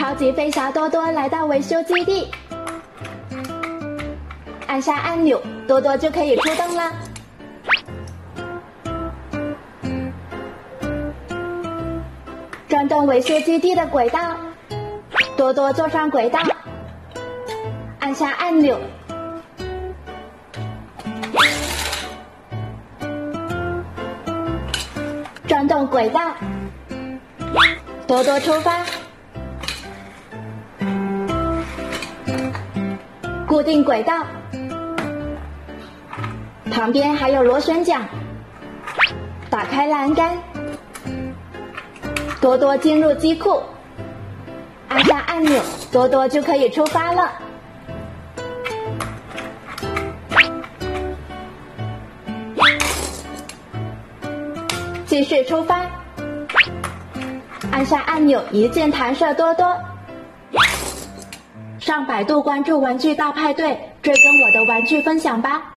超级飞侠多多来到维修基地，按下按钮，多多就可以出动了。转动维修基地的轨道，多多坐上轨道，按下按钮。转动轨道，多多出发。固定轨道，旁边还有螺旋桨。打开栏杆，多多进入机库，按下按钮，多多就可以出发了。继续出发，按下按钮，一键弹射多多。上百度关注玩具大派对，追更我的玩具分享吧。